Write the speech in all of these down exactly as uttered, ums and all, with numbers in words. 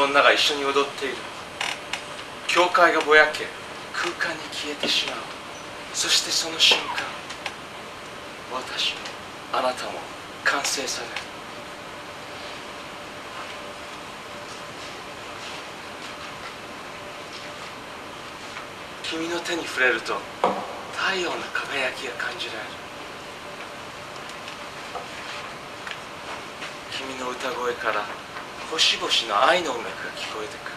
と女が一緒に踊っている。教会がぼやけ空間に消えてしまう。そしてその瞬間、私もあなたも完成される。君の手に触れると太陽の輝きが感じられる。君の歌声から星々の愛の音楽が聞こえてくる。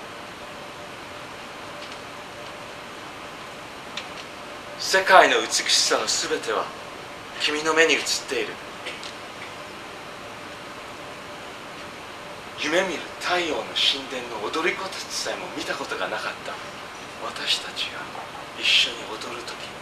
世界の美しさのすべては君の目に映っている。夢見る太陽の神殿の踊り子たちさえも見たことがなかった私たちが一緒に踊るときに